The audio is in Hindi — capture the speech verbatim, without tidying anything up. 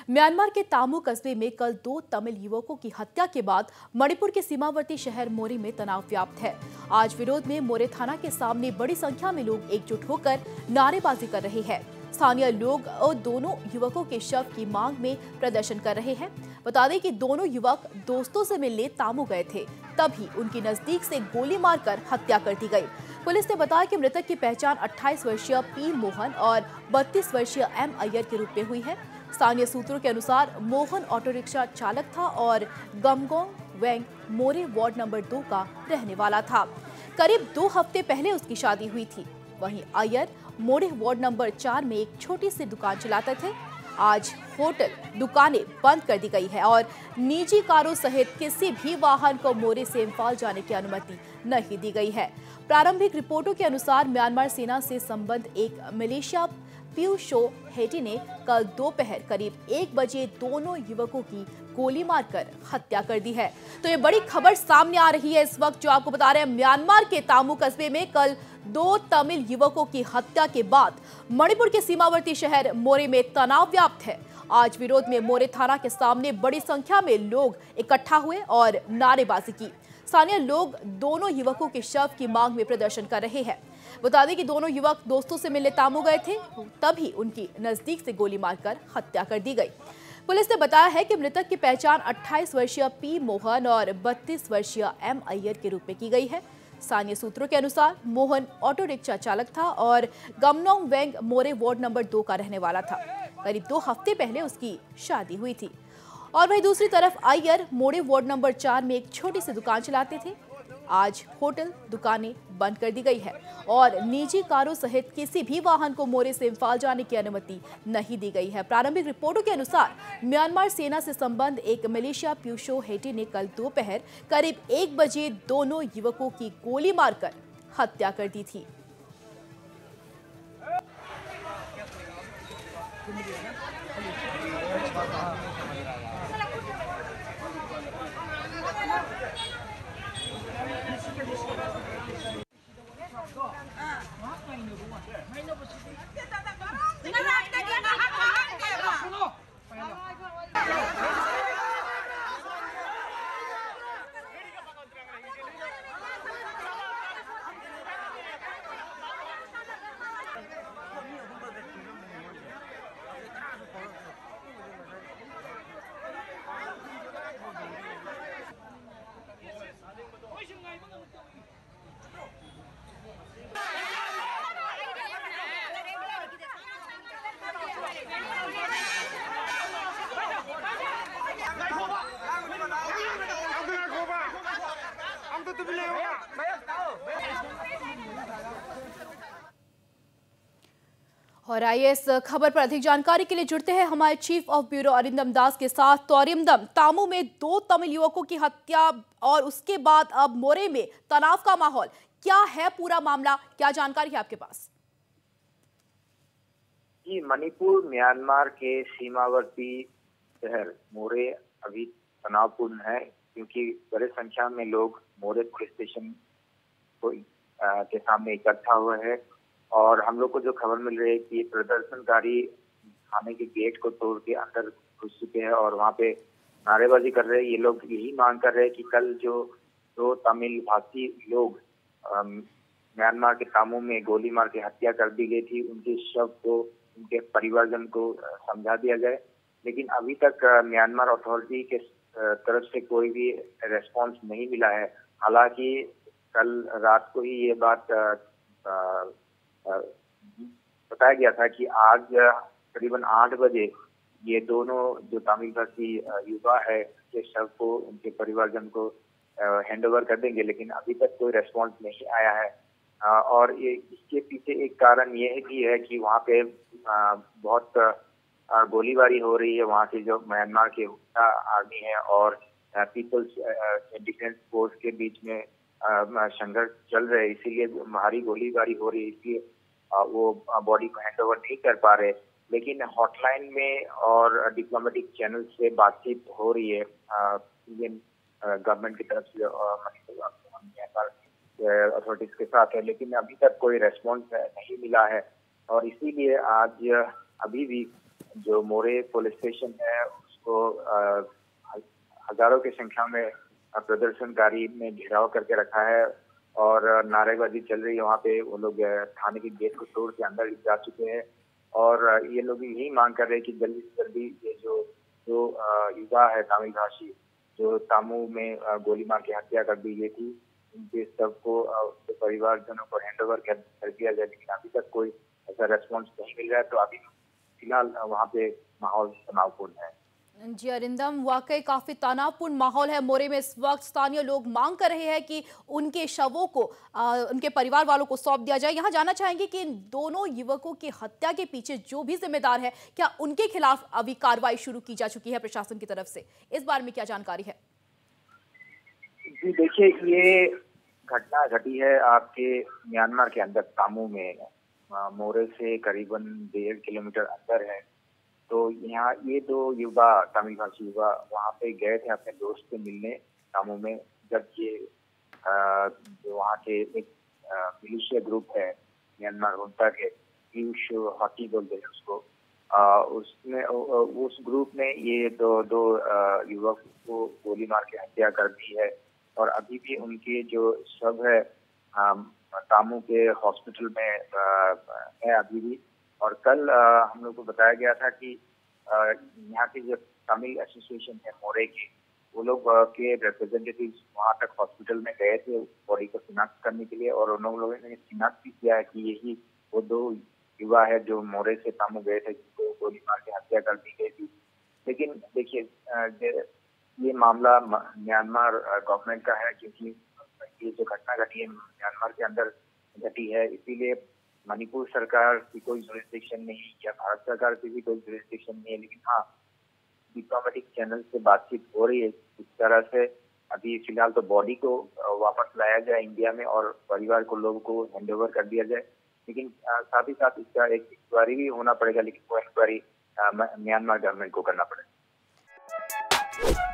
म्यांमार के तामू कस्बे में कल दो तमिल युवकों की हत्या के बाद मणिपुर के सीमावर्ती शहर मोरे में तनाव व्याप्त है। आज विरोध में मोरे थाना के सामने बड़ी संख्या में लोग एकजुट होकर नारेबाजी कर रहे हैं। स्थानीय लोग और दोनों युवकों के शव की मांग में प्रदर्शन कर रहे हैं। बता दें कि दोनों युवक दोस्तों से मिलने तामू गए थे, तभी उनकी नजदीक से गोली मारकर हत्या कर दी गई। पुलिस ने बताया कि मृतक की पहचान अट्ठाईस वर्षीय पी मोहन और बत्तीस वर्षीय एम अय्यर के रूप में हुई है। स्थानीय सूत्रों के अनुसार मोहन ऑटो रिक्शा चालक था और गमगोंग वेंग मोरे वार्ड नंबर दो का रहने वाला था। करीब दो हफ्ते पहले उसकी शादी हुई थी। वहीं अय्यर मोरे वार्ड नंबर चार में एक छोटी सी दुकान चलाते थे। आज होटल दुकानें बंद कर दी गई है और निजी कारों सहित किसी भी वाहन को मोरे से इम्फाल जाने की अनुमति नहीं दी गई है। प्रारंभिक रिपोर्टों के अनुसार म्यांमार सेना से संबद्ध एक मिलिशिया प्यूशो हेटी ने कल दोपहर करीब एक बजे दोनों युवकों की गोली मारकर हत्या कर दी है। तो ये बड़ी खबर सामने आ रही है इस वक्त, जो आपको बता रहे हैं म्यांमार के तामू कस्बे में कल दो तमिल युवकों की हत्या के बाद मणिपुर के सीमावर्ती शहर मोरे में तनाव व्याप्त है। आज विरोध में मोरे थाना के सामने बड़ी संख्या में लोग इकट्ठा हुए और नारेबाजी की। स्थानीय लोग दोनों युवकों के शव की मांग में प्रदर्शन कर रहे हैं। बता दें कि दोनों युवक दोस्तों से मिलने तामू गए थे, तभी उनकी नजदीक से गोली मारकर हत्या कर दी गई। पुलिस ने बताया है कि मृतक की पहचान अट्ठाईस वर्षीय पी मोहन और बत्तीस वर्षीय एम अय्यर के रूप में की गई है। स्थानीय सूत्रों के अनुसार मोहन ऑटो रिक्शा चालक था और गमनोंग वेंग मोरे वार्ड नंबर दो का रहने वाला था। करीब दो हफ्ते पहले उसकी शादी हुई थी। और वहीं दूसरी तरफ अय्यर मोरे वार्ड नंबर चार में एक छोटी सी दुकान चलाते थे। आज होटल दुकानें बंद कर दी गई है और निजी कारों सहित किसी भी वाहन को मोरे से इम्फाल जाने की अनुमति नहीं दी गई है। प्रारंभिक रिपोर्टों के अनुसार म्यांमार सेना से संबद्ध एक मिलिशिया प्यूशो हेटी ने कल दोपहर करीब एक बजे दोनों युवकों की गोली मारकर हत्या कर दी थी। और आइए इस खबर पर अधिक जानकारी के लिए जुड़ते हैं हमारे chief of bureau Arindam Das के साथ। तो अरिंदम, तामू में दो तमिल युवकों की हत्या और उसके बाद अब मोरे में तनाव का माहौल, क्या है पूरा मामला, क्या जानकारी है आपके पास? जी, मणिपुर म्यांमार के सीमावर्ती शहर मोरे अभी तनावपूर्ण है, क्योंकि बड़ी संख्या में लोग मोरे पुलिस स्टेशन को आ, के सामने इकट्ठा हुए हैं और हम लोग को जो खबर मिल रही है कि प्रदर्शनकारी थाने के गेट को तोड़ के अंदर घुस चुके हैं और वहां पे नारेबाजी कर रहे हैं। ये लोग यही मांग कर रहे हैं कि कल जो दो तमिल भाषी लोग म्यांमार के तामू में गोली मार के हत्या कर दी गई थी, उनके शव को उनके परिवारजन को समझा दिया जाए। लेकिन अभी तक म्यांमार अथॉरिटी के तरफ से कोई भी रेस्पॉन्स नहीं मिला है। हालांकि कल रात को ही ये बात आ, आ, बताया गया था कि आज करीबन आठ बजे ये दोनों जो तमिल भाषी युवा है के शव को उनके परिवारजन को हैंड ओवर कर देंगे, लेकिन अभी तक कोई रेस्पॉन्स नहीं आया है। और ये इसके पीछे एक कारण ये है कि है कि वहाँ पे बहुत गोलीबारी हो रही है। वहाँ के जो म्यांमार के आर्मी है और पीपल्स डिफेंस फोर्स के बीच में संघर्ष चल रहे हैं, इसीलिए भारी गोलीबारी हो रही है, इसलिए वो बॉडी को हैंड ओवर नहीं कर पा रहे। लेकिन हॉटलाइन में और डिप्लोमेटिक चैनल से बातचीत हो रही है इंडियन गवर्नमेंट की तरफ से म्यांमार अथॉरिटीज के साथ है, लेकिन अभी तक कोई रेस्पॉन्स नहीं मिला है। और इसीलिए आज अभी भी जो मोरे पुलिस स्टेशन है उसको हजारों की संख्या में प्रदर्शनकारी ने घेराव करके रखा है और नारेबाजी चल रही है। वहाँ पे वो लोग थाने के गेट को तोड़ के अंदर जा चुके हैं और ये लोग यही मांग कर रहे हैं कि जल्दी से जल्दी ये जो जो युवा है तमिल भाषी जो तामू में गोली मार के हत्या कर दी गई थी, उनके सबको उनके परिवारजनों को हैंड ओवर कर दिया जाए, लेकिन अभी तक कोई ऐसा रेस्पॉन्स नहीं मिल रहा है। तो अभी फिलहाल वहाँ पे माहौल तनावपूर्ण है। जी अरिंदम, वाकई काफी तनावपूर्ण माहौल है मोरे में इस वक्त। स्थानीय लोग मांग कर रहे हैं कि उनके शवों को आ, उनके परिवार वालों को सौंप दिया जाए। यहाँ जानना चाहेंगे कि इन दोनों युवकों की हत्या के पीछे जो भी जिम्मेदार है, क्या उनके खिलाफ अभी कार्रवाई शुरू की जा चुकी है प्रशासन की तरफ से? इस बारे में क्या जानकारी है? जी देखिए, ये घटना घटी है आपके म्यांमार के अंदर तामू में, मोरे से करीबन डेढ़ किलोमीटर अंदर है। तो यहाँ ये दो युवा तमिल भाषी युवा वहाँ पे गए थे अपने दोस्त से मिलने तामू में, जब ये जो वहाँ के एक मिलिशिया ग्रुप है म्यांमार हुंटा के, पीयूष हॉकी बोलते हैं उसको, आ, उसने उस ग्रुप ने ये दो दो युवक को गोली मार के हत्या कर दी है और अभी भी उनके जो शव है तामू के हॉस्पिटल में है अभी भी। और कल आ, हम लोग को बताया गया था कि यहाँ के जो तमिल एसोसिएशन है मोरे के, वो लोग के रिप्रेजेंटेटिव्स वहाँ तक हॉस्पिटल में गए थे बॉडी को शिनाख्त करने के लिए और उन लोगों ने शिनाख्त भी किया है कि यही वो दो युवा है जो मोरे से तामू गए थे, जिनको गोली मार के हत्या कर दी गई थी। लेकिन देखिए, ये मामला म्यांमार गवर्नमेंट का है, क्योंकि ये जो घटना घटी है म्यांमार के अंदर घटी है, इसीलिए मणिपुर सरकार की कोई जुरिस्डिक्शन नहीं या भारत सरकार की भी कोई जुरिस्डिक्शन नहीं है। लेकिन हाँ, डिप्लोमेटिक चैनल से बातचीत हो रही है इस तरह से। अभी फिलहाल तो बॉडी को वापस लाया जाए इंडिया में और परिवार को लोगों को हैंड ओवर कर दिया जाए, लेकिन साथ ही साथ इसका एक इंक्वायरी भी होना पड़ेगा, लेकिन वो इंक्वायरी म्यांमार गवर्नमेंट को करना पड़ेगा।